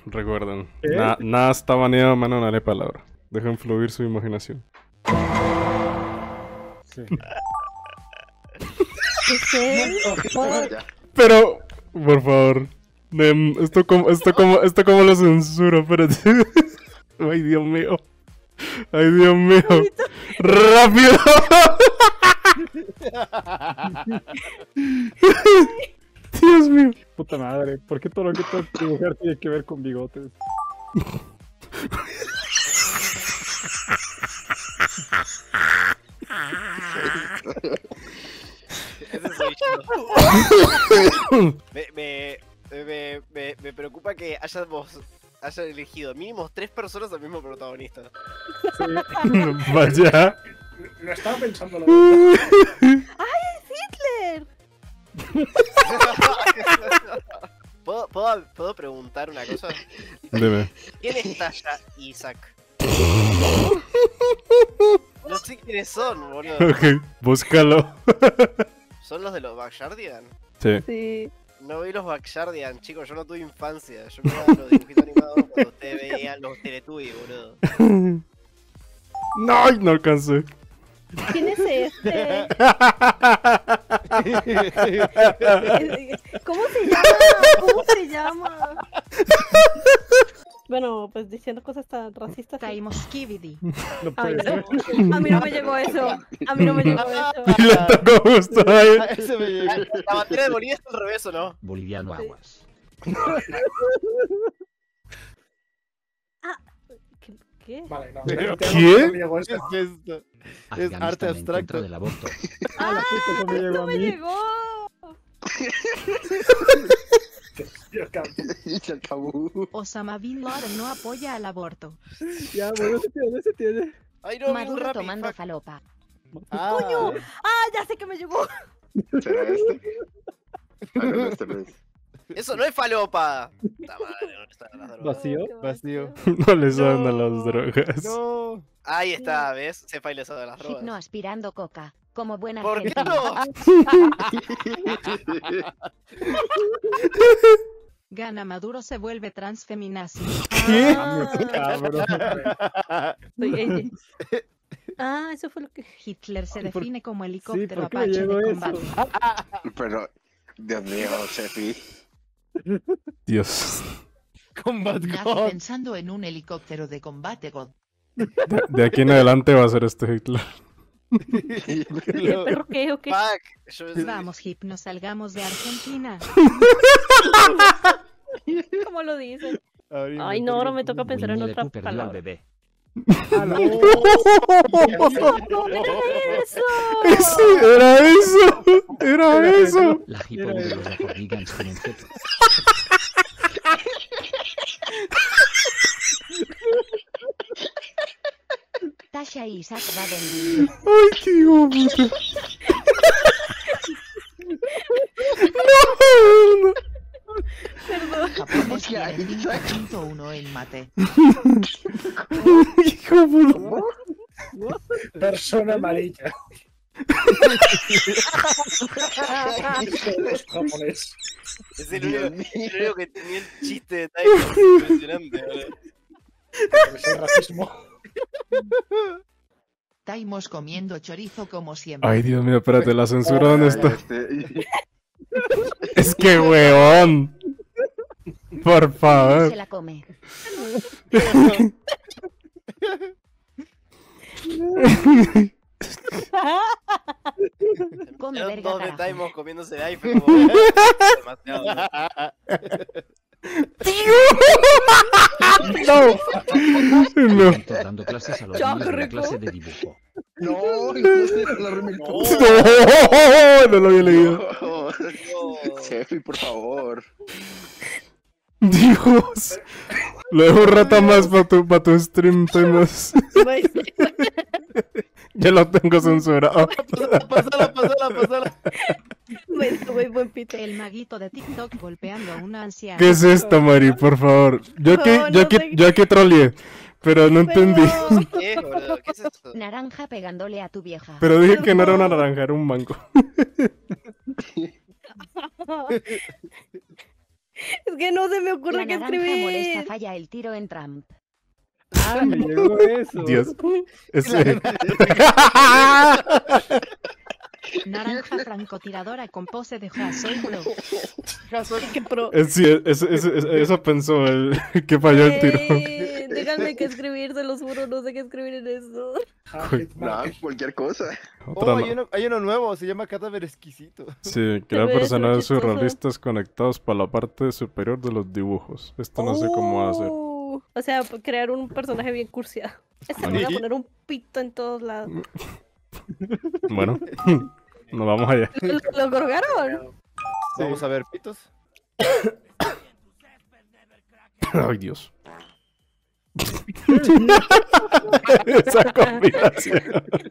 Recuerden, ¿Qué? nada está baneado, mano, no haré palabra. Dejen fluir su imaginación. Sí. Pero, por favor, esto como lo censuro, espérate. Ay, Dios mío. Ay, Dios mío. ¡Rápido! Dios mío. Puta madre, ¿por qué todo lo que tengo que dibujar tiene que ver con bigotes? Ese soy yo. Me preocupa que hayan elegido mínimo 3 personas al mismo protagonista. Vaya. Lo estaba pensando la verdad. ¡Hitler! ¿Puedo preguntar una cosa? Dime. ¿Quién es Tasha Isaac? No sé quiénes son, boludo. Ok, búscalo. ¿Son los de los Backyardian? Sí. Sí. No vi los Backyardian, chicos, yo no tuve infancia. Yo miraba los dibujitos animados cuando ustedes veían los Teletubbies, boludo. No, no alcancé. ¿Quién es este? ¿Cómo se llama? ¿Cómo se llama? Bueno, pues diciendo cosas tan racistas. Caímos Skibidi. No Ay, puede ser. no. A mí no me llegó eso. A mí no me llegó eso. Y le tocó justo ahí. Ese me llegó. La bandera de Bolivia está al revés, ¿o no? Boliviano aguas. ¿Qué? Vale, no. Pero- ¿Qué? No me llegó ¿Qué esta. es esto? Es Afganistán arte en contra abstracto. del aborto. Ah, la puta, eso me llegó ¡No a me mí. llegó! Dios, cabrón. Y se acabó. Osama Bin Laden no apoya al aborto. Ya, bueno, ese tiene. Ay, no, vi un Maduro Rappi, tomando fuck. falopa. Ah, ¡Coño! ¡Ah, ya sé que me llegó! ¿Será este? Ah, no, este no es. Eso no es falopa. Puta madre, ¿dónde están las drogas? ¿Vacío? Qué Vacío. No le saben a No. las drogas. No. Ahí está, ¿ves? Se fue de las drogas. Hipno aspirando coca. Como buena ¿Por qué argentina. no? Gana Maduro se vuelve transfeminazi. ¿Qué? Cabrón. Ah, eso fue lo que... Hitler se ¿por- define como Sí, helicóptero ¿por qué me Apache llegó de eso? combate. Pero, Dios mío, Sefi. Dios. Combat Nazi God. pensando en un helicóptero de combate God. De aquí en adelante va a ser este Hitler. ¿Pero qué o qué? Fuck. Yo Vamos, Hipno, salgamos de Argentina. ¿Cómo lo dicen? Ahora Ay, no, ahora me toca pensar en Winnie the otra Pooh perdió al palabra. bebé. ¡Eso! Sí, era eso. Era eso. La hipo de los Horrigans con un feto. Tasha Isaac va vendido. Ay, qué hijo de puta. No, Japonés tiene 5.1 en mate. no. Hijo de puta. Persona amarilla. Los japoneses. es el único que tenía el chiste de Tyler. Impresionante, boludo. Eso es racismo. Taimos comiendo chorizo como siempre. Ay, Dios mío, espérate, la censura dónde está. Este, Es que weón. Por Se favor. la come. Come Eran verga, dos de carajo. Taimos comiéndose el iPhone como demasiado. No. No. Están dando clases a los Chao, niños de la rico. clase de dibujo. no, la remiltó. No lo había leído. Sefi, por favor. Dios. Lo dejo un rato más para tu stream, Temas. Ya lo tengo censurado. Pasala. Muy buen pite. El maguito de TikTok golpeando a una anciana. ¿Qué es esto, Mari? Por favor. Yo aquí troleé, pero no entendí. ¿Qué es, boludo? ¿Qué es eso? Naranja pegándole a tu vieja. Pero dije que no era una naranja, era un mango. Es que no se me ocurre La qué naranja molesta, escribir. falla el tiro en Trump. Ah, me llegó eso. Dios. Ese. Naranja francotiradora con pose de Ja, soy bro. Qué pro. Sí, eso pensó el que falló el tiro. Díganme qué escribir, se los juro, no sé qué escribir en eso. Nada, cualquier cosa. Otra no. Hay uno nuevo, se llama Cadáver Exquisito. Sí, crear ve personajes súper chistoso. surrealistas conectados para la parte superior de los dibujos. Esto no sé cómo hacer. O sea, crear un personaje bien cursiado. Este le voy a poner un pito en todos lados. Bueno, nos vamos allá. ¿Lo colgaron? Vamos a ver, pitos. Ay, Dios. Esa combinación.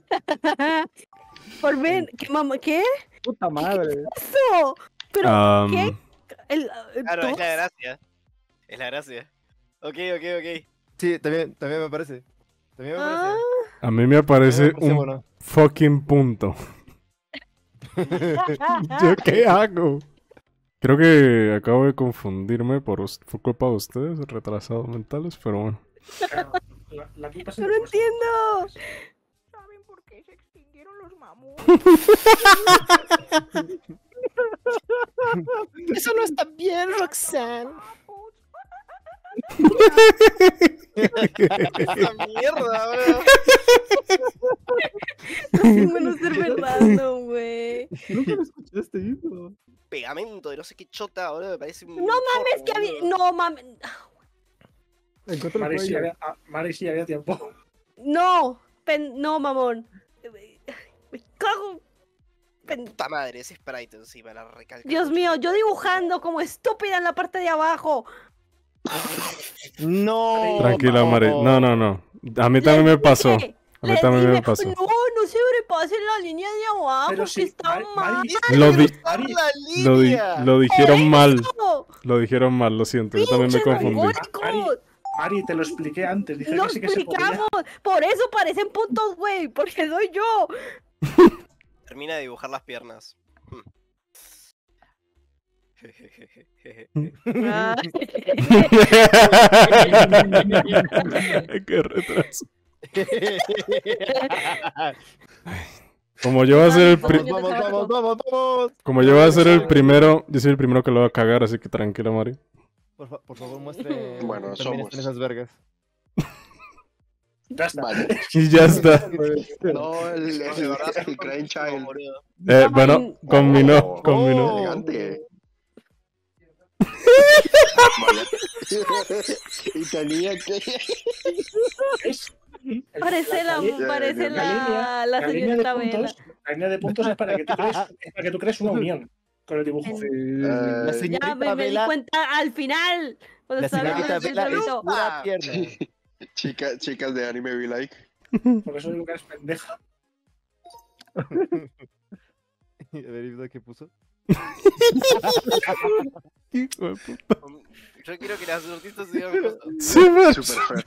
Por ver, ¿qué mamá? ¿Qué? Puta madre. ¿Eso? Pero, ¿qué? Claro, es ¿dos? la gracia. Es la gracia. Ok. Sí, también me parece. También me Ah, parece. A mí me aparece un bueno. fucking punto. ¿Yo qué hago? Creo que acabo de confundirme por culpa de ustedes, retrasados mentales, pero bueno. La culpa es no lo entiendo. ¿Saben por qué se extinguieron los mamuts? Eso no está bien, Roxanne. ¡Esa mierda, bro! Bueno, ser verdad, no, güey. Nunca lo escuchaste, hijo. Pegamento de no sé qué chota, ahora me parece un. No mames, que había. No mames. Encuentra el cuello. Mari, sí, había tiempo. No. No, mamón. Me cago. Puta madre, ese sprite encima, la recalca. Dios mío, yo dibujando como estúpida en la parte de abajo. No. Tranquila, Mari. No. A mí también me pasó. A mí también me pasó. No sobrepasen la línea de abajo, Pero que sí, está mal. Lo dijeron mal. ¡Eso! Lo dijeron mal, lo siento. Yo también me ¡Pinches confundí. mongólicos! Mari, te lo expliqué antes. Dije Lo que sí que se podía. explicamos. Por eso parecen puntos, güey. Porque soy yo. Termina de dibujar las piernas. Ah. Qué retraso. Como yo voy a ser el Vamos. como yo voy a ser el primero, yo soy el primero que lo va a cagar, así que tranquila, Mari. Por favor, muestre. Bueno, somos. Esas vergas. Ya está. Vale. Y ya está. No, el Crying Child. Bueno, combinó. Elegante. Vaya. Y tenía que. Parece la línea señorita Vela. La línea de puntos es para que tú crees una unión con el dibujo. La Ya señorita me di Vela. cuenta al final. Cuando La estaba señorita hablando del Vela es solito. pura pierna. Chicas de anime be like. Por eso digo que eres pendeja. A ver, Ibda, ¿qué puso? Hijo de puta. Yo quiero que las artistas se digan cosas. Sí, me- Super feo.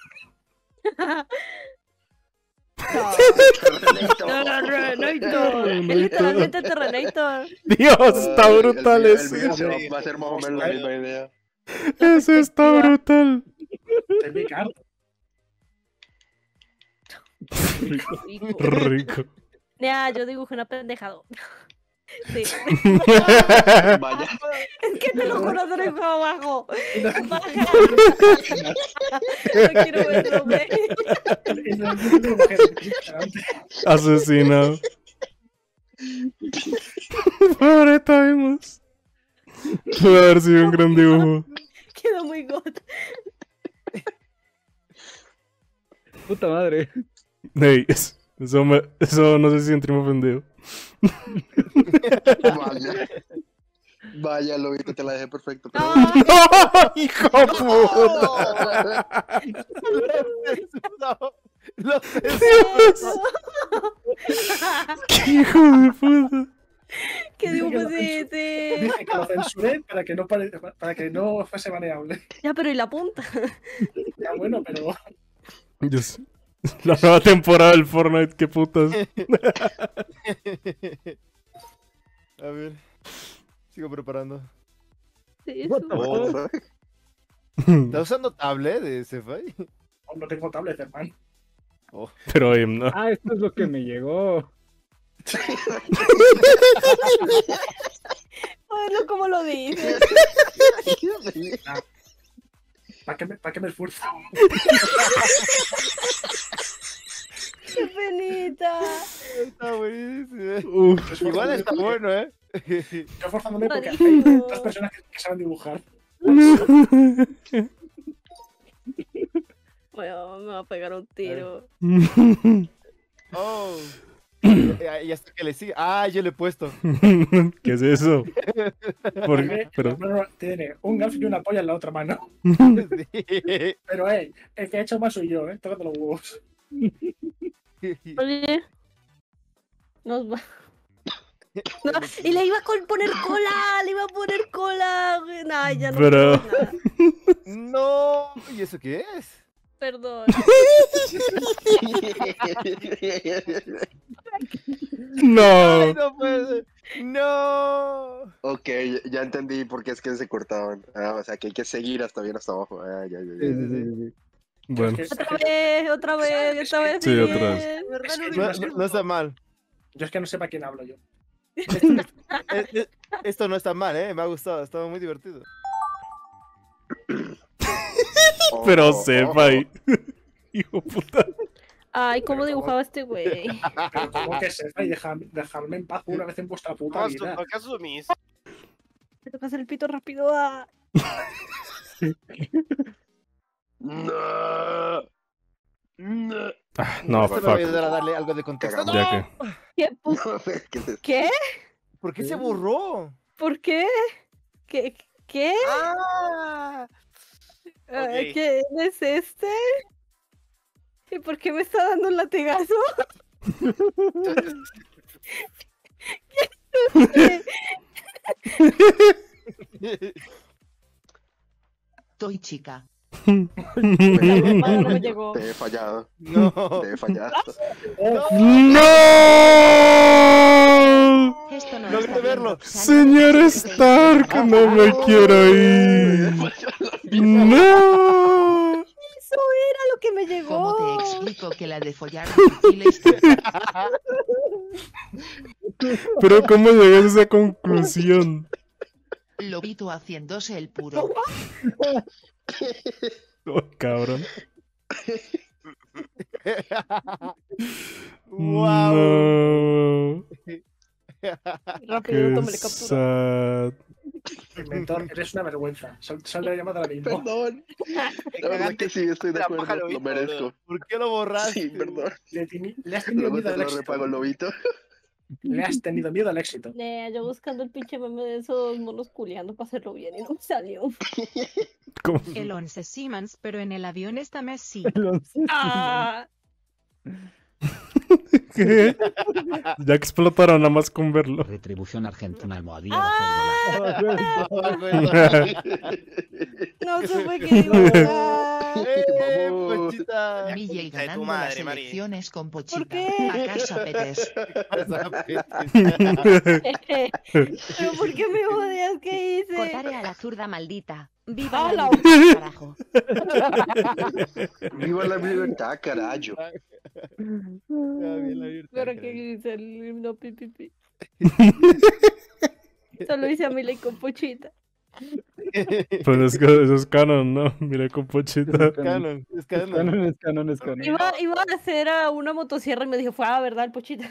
Terrenator. Es literalmente Terrenator. Dios, está brutal El ese. video va a ser más o menos la misma idea. Ese está brutal. Te vi carta. Rico. Ya, yo dibujé una pendejado. Sí. Vaya. Es que te lo juro, se lo dijo abajo. Baja. No quiero verlo, güey. Asesinado. Pobre Timos. Pudo haber sido un gran dibujo. Quedó muy god. Puta madre. Hey, eso no sé si entré ofendido. Vaya, Lobito, te la dejé perfecto. Pero... ¡Oh, hijo de puta! Dios. ¡Qué hijo de puta! ¿Qué dibujo es ese? Dije que lo censuré para que no fuese baneable. Ya, pero ¿y la punta? Ya bueno, pero Dios. La nueva temporada del Fortnite, qué putas. A ver. Sigo preparando. es What eso? the What fuck? the fuck? ¿Estás usando tablet de Cephai? No tengo tablet, hermano. Pero no. Ah, esto es lo que me llegó. Bueno, ¿cómo lo dices? ¿Para qué me esfuerzo? ¡Qué penita! Está buenísimo. Uf. Igual está bueno, ¿eh? Yo esforzándome porque hay Rarísimo. dos personas que saben dibujar. Bueno, me va a pegar un tiro. Oh. Y hasta que le sigue. Ah, yo le he puesto. ¿Qué es eso? Pero, No, tiene un gato y una polla en la otra mano. Sí. Pero, el que ha hecho más soy yo, tócate los huevos. Oye. Nos va. No, y le iba a poner cola, le iba a poner cola. Nah, ya no. Pero- puedo nada. No. ¿Y eso qué es? Perdón. no. Ay, no puede ser. No. Ok, ya entendí por qué es que se cortaban. Ah, o sea que hay que seguir hasta bien hasta abajo. Ah, ya. Sí, sí, sí. Bueno, Otra vez. Sí, bien. otra vez. No está mal. Yo es que no sé para quién hablo yo. Esto no está mal, ¿eh? Me ha gustado. Estaba muy divertido. pero sepa. Hijo puta. Ay, ¿cómo dibujaba este güey? Pero como que sepa y dejadme en paz una vez en vuestra puta vida. ¿Por qué asumís? Me toca hacer el pito rápido. Ah. No. No. No, Esto me va a fuck. ayudar a darle algo de contexto. Cagamos. Ya que. ¿Qué? ¿Qué es esto? ¿Qué? ¿Por qué se borró? ¿Por qué? ¿Qué? ¡Ah! Ok. ¿Quién es este? ¿Y por qué me está dando un latigazo? Estoy chica. No me llegó. Te he fallado. No. Te he fallado. ¡No! Esto no Logré está bien, verlo. Roxana. Señor Stark, no me quiero ir. ¡No! Eso era lo que me llegó. ¿Cómo te explico que la de follar difícil es Pero ¿cómo llegas a esa conclusión? Lobito haciéndose el puro? Oh, cabrón. Wow. No. Rápido, Qué tómale captura. sad. Inventor, eres una vergüenza. Sal de la llamada ahora mismo. Perdón. La verdad que sí, estoy de La acuerdo. paja Lo lobito, merezco. ¿Por qué lo borraste? Sí, perdón. Le has tenido Luego miedo te al lo éxito. repago, lobito. Le has tenido miedo al éxito. Yo buscando el pinche meme de esos monos culeando para hacerlo bien y no me salió. ¿Cómo? El 11 Siemens, pero en el avión esta mes sí. Ah, ¿Qué? Ya explotaron nada más con verlo. Retribución argentina almohadilla no supe qué dibujar. Pochita! Miguel de tu ganando madre, las Mari. elecciones con ¿Por Pochita. qué? A casa Petes. ¿Pero por qué me odias? ¿Qué hice? Cortaré a la zurda maldita. ¡Viva ¡Ah, la la libertad, carajo! Viva la libertad, carajo. ¿Pero qué dice el himno pipipi? Solo hice a Miley con Pochita. Pues es que eso es canon, ¿no? Mira con Pochita. Canon, es canon. Es canon, es canon. Iba a hacer a una motosierra y me dijo, ¿verdad el Pochita?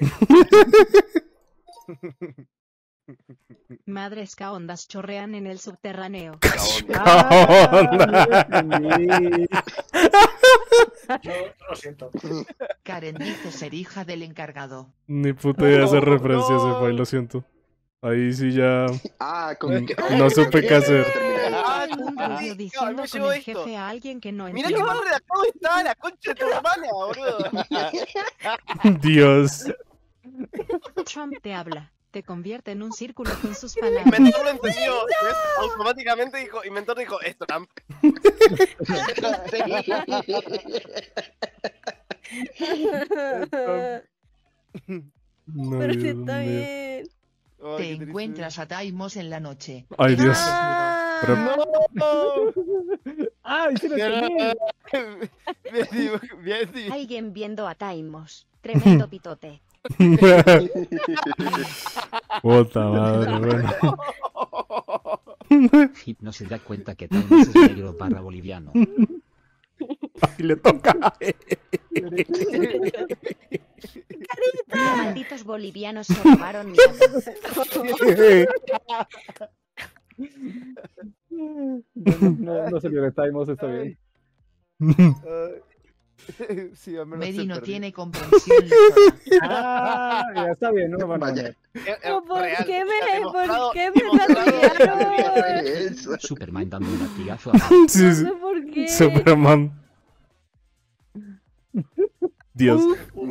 Madres caondas chorrean en el subterráneo. Yo lo siento. Karen dice ser hija del encargado. Ni puta idea de hacer No, referencia a ese no. file, lo siento. Ahí sí ya Ah, con no supe qué hacer. Un rubio diciendo me con llegó el esto. jefe a alguien que no Mira entiende. qué mal redactado está la concha de tu hermana, boludo. Dios. Trump te habla. Te convierte en un círculo con sus palabras. Inventor lo entendió. ¿Ves? Automáticamente dijo, Inventor dijo, esto, Trump. No, Pero sí Dios está mío. bien. Te encuentras a Taimos en la noche. Ay, Dios. Ah, Pero- ¡Ay, sí lo entendí! Bien, Alguien viendo a Taimos. Tremendo pitote. Puta madre, bueno. Hip no se da cuenta que Taimos es negro barra boliviano. Y le toca. Malditos bolivianos se robaron mi auto. No se le Taimos, está bien. Sí, al menos Medi se no perdió. tiene comprensión lectora. Ah, ya está bien, no me van a Vaya. ver. ¿por Real, qué está me demostrado- castigaron? Eso. Superman dando un latigazo a Sí, No sí. sé por qué. Superman. Dios.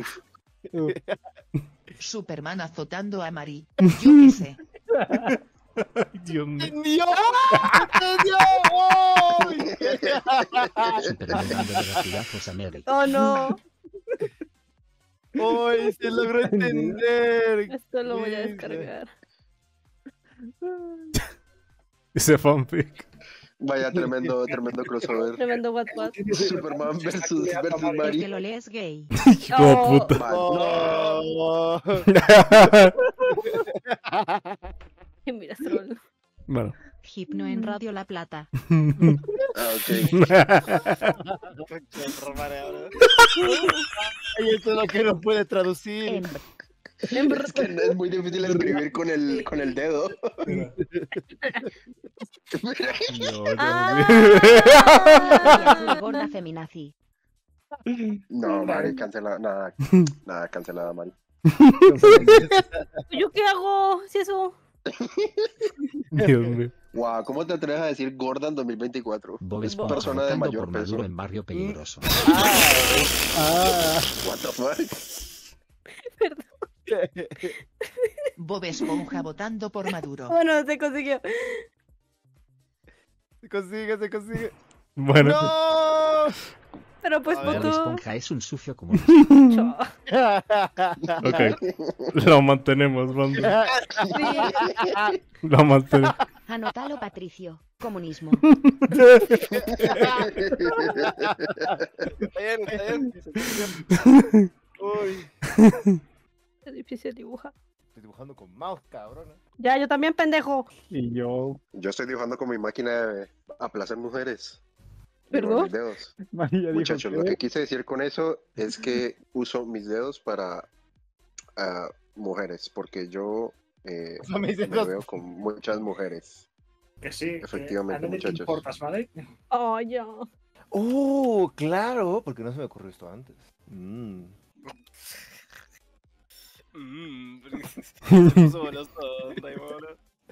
Superman azotando a Mari. Yo qué sé. Ay, Dios mío. ¡Entendió! Superman dando latigazos a Mary. Oh no, ¡Ay, se logró entender! esto lo voy a Bien, descargar. Ese fanfic. Vaya, tremendo crossover. Tremendo WhatsApp. Superman versus Es que Mari. lo lees gay. Hijo de Oh. puta. Oh. Mira, troll. Bueno. Hipno en Radio La Plata. Ah, ok. Ay, esto es lo que no puede traducir. Es que es muy difícil escribir con el dedo. No, Ah. Azul gorda feminazi. No, Mari, cancela. Nada, cancelada, Mari. ¿Yo qué hago? Si eso. Dios mío. Wow, ¿cómo te atreves a decir gorda en 2024? Bob Es Esponja persona de votando mayor por peso. Maduro en barrio peligroso. What the fuck? Bob Esponja votando por Maduro. Bueno, se consiguió. Se consigue. Bueno. ¡No! Pero pues A ver. Bob votó. Esponja es un sucio comunista. Ok. Lo mantenemos, banda. Sí. Lo mantenemos. Anótalo, Patricio. Comunismo. Está bien. Uy. Es difícil dibujar. Estoy dibujando con mouse, cabrón. Ya, yo también, pendejo. Y yo, Yo estoy dibujando con mi máquina de aplazar mujeres. ¿Perdón? Mis dedos. María dijo Muchachos, lo que- que quise decir con eso es que uso mis dedos para mujeres, porque yo Usa mis me dedos. veo con muchas mujeres. Que sí. Efectivamente, a nadie te muchachos. importas, ¿vale? Oh, ya. Claro, porque no se me ocurrió esto antes. Se puso boloso, Raimón.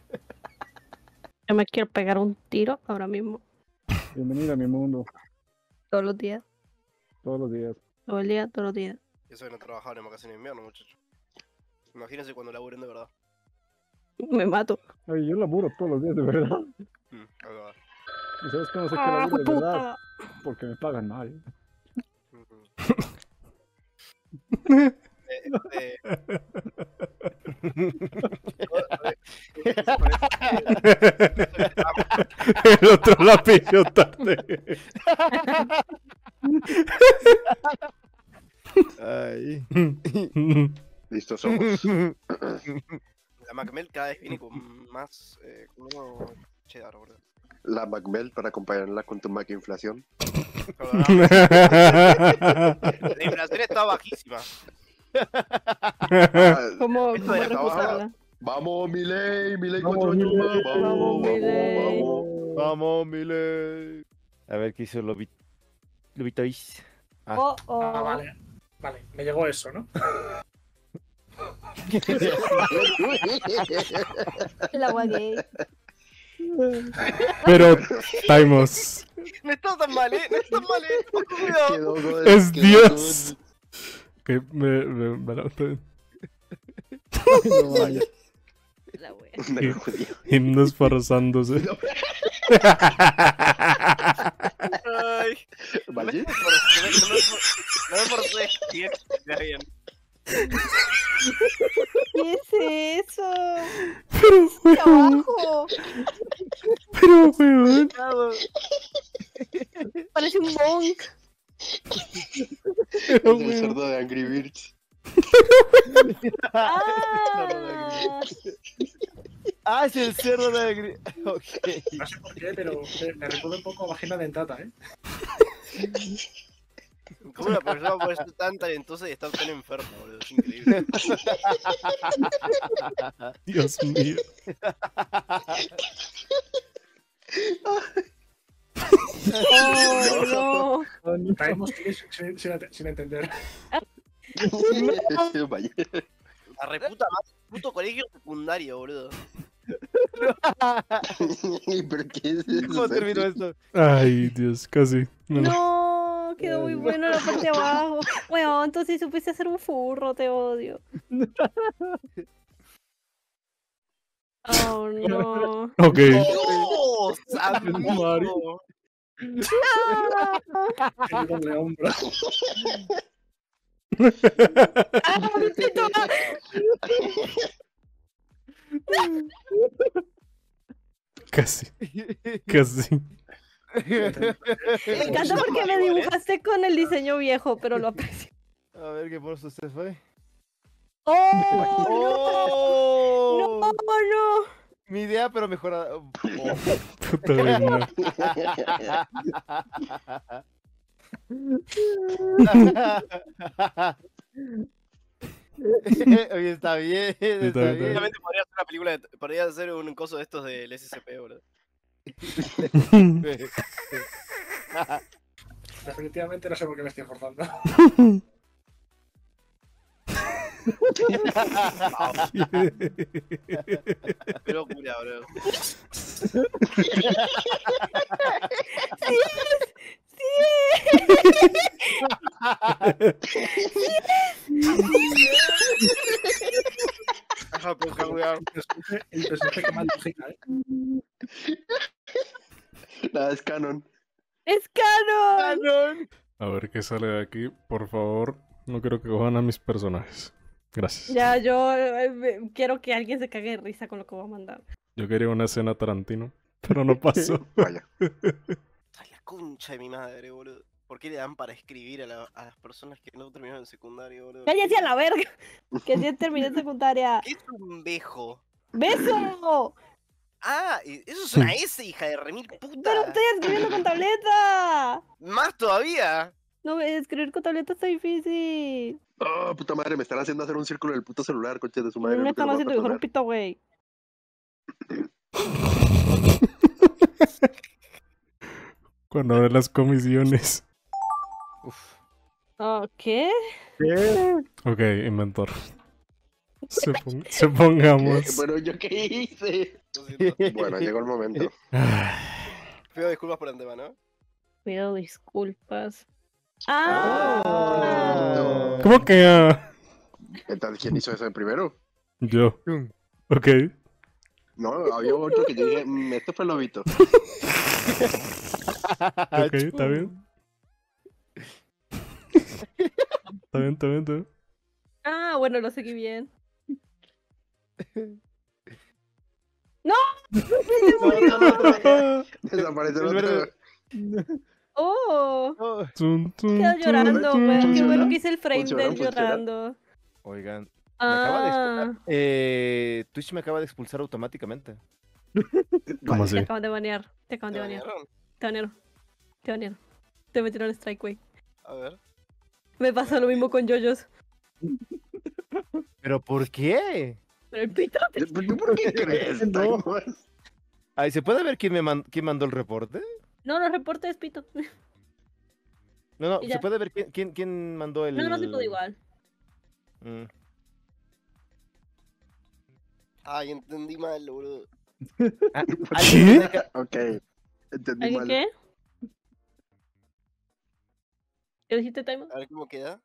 Yo me quiero pegar un tiro ahora mismo. Bienvenida a mi mundo, Todos los días. todos los días. Todo el día, todos los días. Eso de no trabajar en vacaciones de invierno, muchachos. Imagínense cuando laburen de verdad. Me mato. Oye, yo laburo todos los días, de verdad. Ahí va. ¿Y sabes cómo sé que ¡Ah, laburo de verdad? puta! Porque me pagan mal. El otro la pilló tarde. Ay. Listos somos. La Macmel cada vez viene con más como cheddar, boludo. La Macmel para acompañarla con tu Mac inflación. La inflación está bajísima. ¿Cómo, Esto cómo de refusarla? Vamos, Milei, Milei Vamos, 4 años Milei. más. Vamos, Milei. Vamos, Milei. A ver qué hizo Lobito Is. Oh, oh. Ah, vale. Vale, me llegó eso, ¿no? El agua gay. Pero, Taimos. No está tan mal, no está tan mal, Cuidado. Quedó good, Es quedó Dios. Que bueno, está bien. No vaya. La wea. good. Me lo jodí. Himnos forzándose. Ay. ¿Vale? No me forcé. Bien, ya bien. ¿Qué es eso? parece un monk. Es el cerdo de Angry Birds. Ah, es el cerdo de Angry. Ok. No sé por qué, pero me recuerda un poco a vagina dentata, ¿eh? ¿Cómo una persona puede ser tan talentosa y estar tan enferma, boludo? Es increíble. Dios mío. Oh, no. Caemos sin entender. Vaya. La reputa más puto colegio secundario, boludo. ¿Pero qué es eso? ¿Cómo terminó esto? Ay, Dios, casi. No, no. No, quedó muy bueno la parte de abajo. Weón, entonces supiste hacer un furro, te odio. Oh, no. Ok. ¡Dios! ¡Amigo! El doble hombro. Casi. Casi. Me encanta porque me dibujaste con el diseño viejo, pero lo aprecio. A ver qué por eso usted fue. ¡Oh! ¡No! ¡No, no! Mi idea, pero mejorada. Oh. Puta vaina. Oye, está bien, Está está bien. bien. Realmente podría hacer una película, podría hacer un coso de estos del SCP, boludo. Definitivamente no sé por qué me estoy esforzando. Qué locura, boludo. Ajá, pues, cuidado. El personaje que más lógica, ¿eh? Nada, es canon. ¡Es canon! A ver qué sale de aquí. Por favor, no quiero que cojan a mis personajes. Gracias. Ya, yo quiero que alguien se cague de risa con lo que voy a mandar. Yo quería una escena Tarantino, pero no pasó. Vaya. Ay, la concha de mi madre, boludo. ¿Por qué le dan para escribir a las personas que no terminaron el secundario, boludo? ¡Cállate a la verga! Que sí terminé en secundaria. ¿Qué es un bejo? ¡Beso! Ah, eso es una S, hija de remil puta. ¡Pero estoy escribiendo con tableta! Más todavía. No, escribir con tableta está difícil. Oh, puta madre, me están haciendo hacer un círculo en el puto celular, coche de su madre. No me nunca están lo voy a haciendo dibujar un perdonar. pito, güey. Cuando abren las comisiones. ¿Qué? Ok, inventor. Supongamos. Bueno, ¿yo qué hice? Lo siento. Bueno, llegó el momento. Pido disculpas por antemano. Pido disculpas. ¡Ah! ¿Cómo que? Entonces, ¿quién hizo eso primero? Yo. Ok. No, había otro que yo dije, este fue Lobito. Ok, está bien. Está bien, está bien, está bien. Ah, bueno, lo seguí bien. ¡No! Desapareció el Es otro. verdad. ¡Oh! Tun, tun, Quedo tun, llorando, tun, güey. Qué tun. bueno que hice el frame Funciona, de él funciona. llorando. Oigan, me acaba de Ah, expulsar. Twitch me acaba de expulsar automáticamente. ¿Cómo te así? acaban de banear. Te acaban de ¿Te banear. banearon? Te banearon. Te banearon. Te metieron en strike, güey. A ver. Me pasó lo mismo con yoyos. ¿Pero por qué? Pero el pito. ¿Por qué crees? No. Ay, ¿se puede ver quién mandó el reporte? No, los reportes, pito. No, no, Y ¿se ya. puede ver quién mandó el...? No, no se puede igual. Mm. Ay, entendí mal, boludo. Ah, ¿Qué? Ok, entendí ¿Alguien mal. qué? ¿Qué dijiste, Taimo? A ver cómo queda.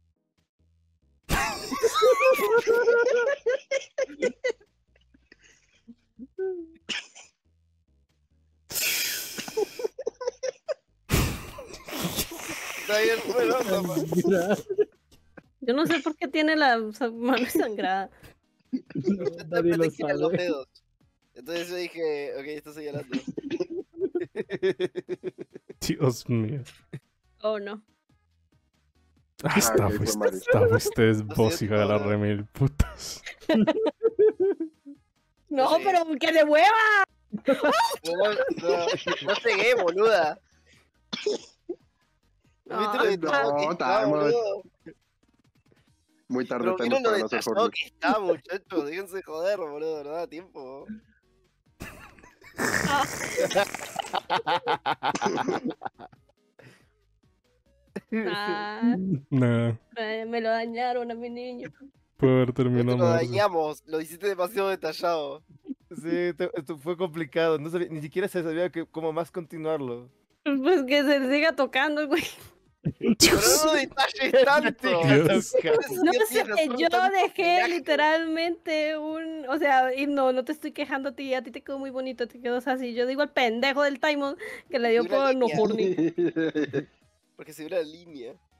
Está bien, bueno, papá. Yo no sé por qué tiene la mano sangrada. Nadie lo Te quitan los sabe. dedos. Entonces yo dije, ok, está señalando. Dios mío. Oh, no. Está ok, fue Mari. ustedes vos, hija de la remil putas. No, pero que de hueva. No cegué, boluda. No, ¿Viste lo distraído que está, estamos. boludo? Muy tarde Pero estamos miren lo para no ser distraído horny. que está, muchachos. Déjense joder, boludo. No da tiempo. Ah, Nah, me lo dañaron a mi niño. puede haber No te terminado lo muerto. dañamos. Lo hiciste demasiado detallado. Sí, esto fue complicado. No sabía, ni siquiera se sabía cómo más continuarlo. Pues que se siga tocando, güey. Pero no detalles tanto. Dios. No sé, yo dejé literalmente un... O sea, y no te estoy quejando a ti te quedó muy bonito, te quedó así. Yo digo al pendejo del Taimon que le dio Una por no línea. horny. Porque se ve la línea.